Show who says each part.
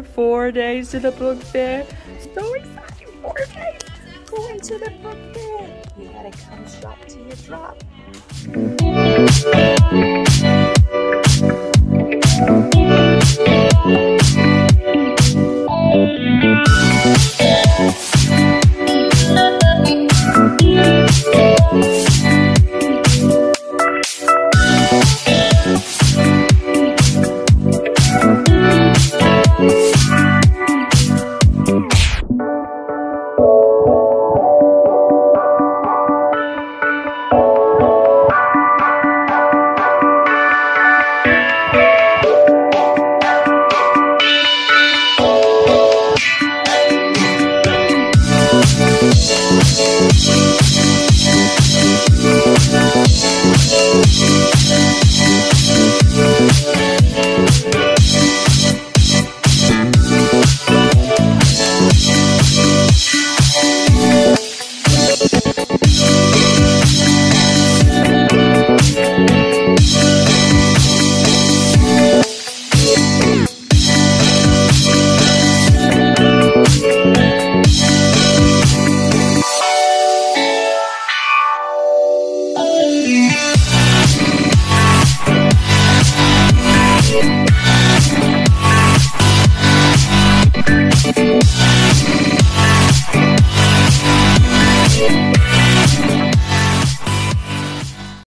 Speaker 1: 4 days to the book fair. So excited, 4 days going to the book fair. You gotta come shop till you drop.